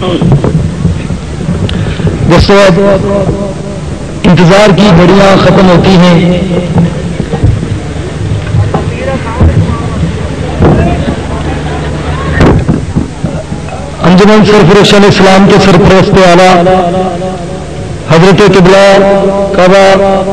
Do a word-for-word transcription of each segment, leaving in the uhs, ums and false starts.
دوستو انتظار کی گھڑیاں ختم ہوتی ہیں، انجمن سرفروشان اسلام کے سرپرست اعلیٰ حضرت قبلہ کعبہ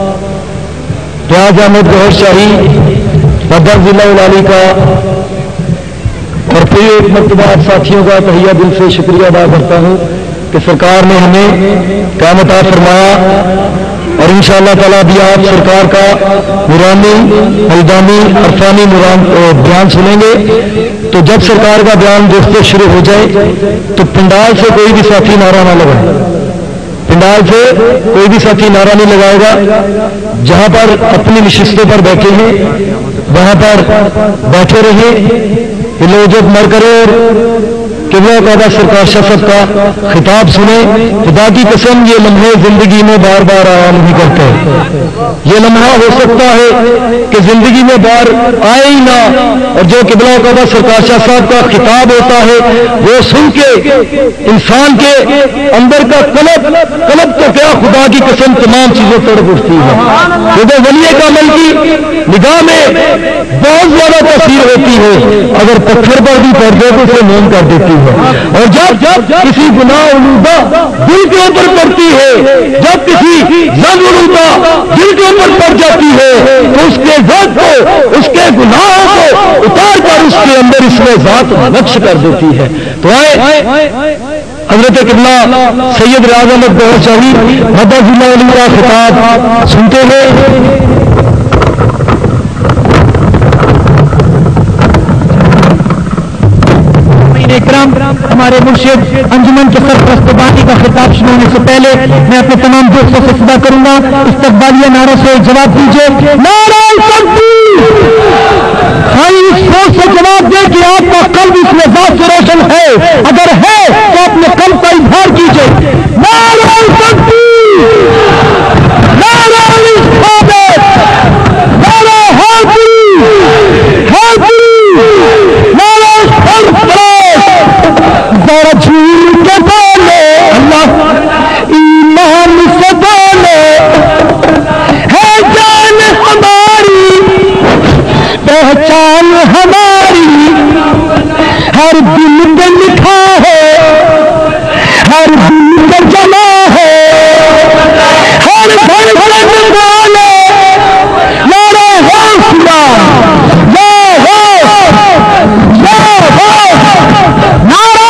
ریاض احمد گوہر شاہی بابا ضلع العالی کا اور پھر ایک مرتبہ آپ ساتھیوں کا تہیہ دل سے شکریہ ادا کرتا ہوں کہ سرکار نے ہمیں قیام عطا فرمایا، اور انشاءاللہ تعالیٰ بھی آپ سرکار کا نورانی الدامی عرفانی نوران بیان سنیں گے۔ تو جب سرکار کا بیان دوستوں شروع ہو جائے تو پنڈال سے کوئی بھی ساتھی نعرہ نہ لگائے، پنڈال سے کوئی بھی ساتھی نعرہ نہیں لگائے گا۔ جہاں پر اپنی نشستوں پر بیٹھے ہیں وہاں پر بیٹھے رہے، لوجت مر کرے اور قبلہ کعبہ سرکار شاہ صاحب کا خطاب سنیں۔ خدا کی قسم یہ لمحے زندگی میں بار بار آیا نہیں کرتے، یہ لمحہ ہو سکتا ہے کہ زندگی میں بار آئے ہی نہ، اور جو قبلہ کعبہ سرکار شاہ صاحب کا خطاب ہوتا ہے وہ سن کے انسان کے اندر کا قلب قلب تو کیا خدا کی قسم تمام چیزیں تڑپ اٹھتی ہے۔ کیونکہ ولی کامل کی نگاہ میں بہت زیادہ تاثیر ہوتی ہے، اگر پتھر پر بھی پڑ جائے تو اسے موم کر دیتی ہے، اور جب جب کسی گناہ آلودہ دل کے اوپر پڑتی ہے، جب کسی زنگ آلودہ دل کے اوپر پڑ جاتی ہے تو اس کے ذات کو، اس کے گناہوں کو اتار کر اس کے اندر اس میں ذات نقش کر دیتی ہے۔ تو آئے حضرت قبلہ سید ریاض احمد گوہر شاہی بابا ضلع علی کا خطاب سنتے ہیں۔ اکرام ہمارے مرشد انجمن کے سرپرست بانی کا خطاب شروع ہونے سے پہلے میں اپنے تمام دوستوں سے خطاب کروں گا، استقبالیہ نعرہ سے جواب دیجیے۔ نعرہ تکبیر! بھائی اس سوچ سے جواب دے کہ آپ کا قلب اس میں ذات سے روشن ہے، اگر ہے تو اپنے قلب کا اظہار کیجیے۔ نعرہ تکبیر! نعرہ ثابت! نعرہ حیدری! حیدری! نعرہ سرفراز! ذرا جھول کے بولے اللہ ایمان سے بولے، ہے جان ہماری پہچان ہماری، ہر دل پہ لکھا ہے، ہر دل پہ جمع ہے، ہر دھڑکن بولے نعرہ حوصلہ، یا ہوش، یا ہوش، نعرہ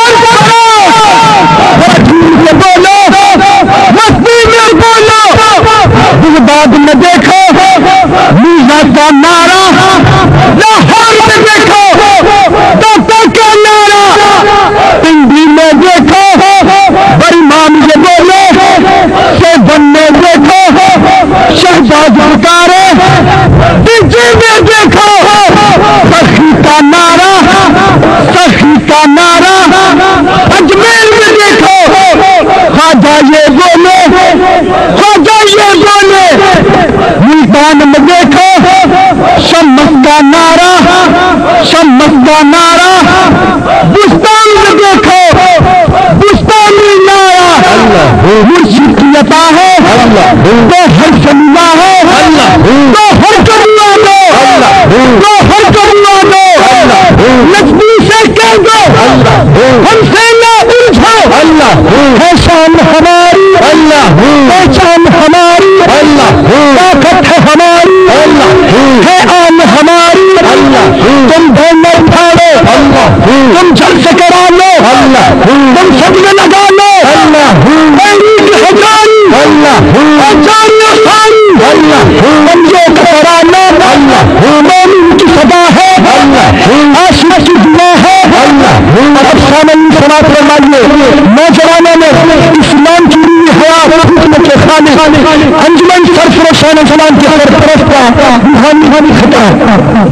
بولو مستی میں بولو، بعد میں دیکھو میزا کا نعرہ، لاہور میں دیکھو ڈاکٹر کا نعرہ، پنڈی میں دیکھو بڑی مام یہ بولو، سے بننے دیکھو شہباز پکارے، ڈیجے میں دیکھو سخی کا نعرہ، سخی کا نعرہ، اجمیر میں دیکھو خواجہ یہ بولے، خواجہ یہ بولے، ملتان میں دیکھو شمس کا نعرہ، شمس کا نعرہ، بستان میں دیکھو بستانی نعرہ، مرشد کی عطا ہے تو ہر شملہ ہے، تو ہر کملہ دو، تو ہر کملہ دو، نجمی سے کہہ دو ہم سے نہ الجھو، ہے شان ہماری، پہچان ہماری، طاقت ہے ہماری، ہے آن ہماری، تم بینر پھاڑو، تم جل سے کرا لو، تم سب میں لگا لو، میری کی ہزاری، ہزاری آسانی، تم یہ کرا لو، مومن کی صدا ہے، عاشق کی دعا ہے۔ اب سامنے سماعت فرمائیے، نوجوانوں نے اسلام کی حیات کے خالق انجمن سرفروشان اسلام کے سرپرست کا روحانی خطاب۔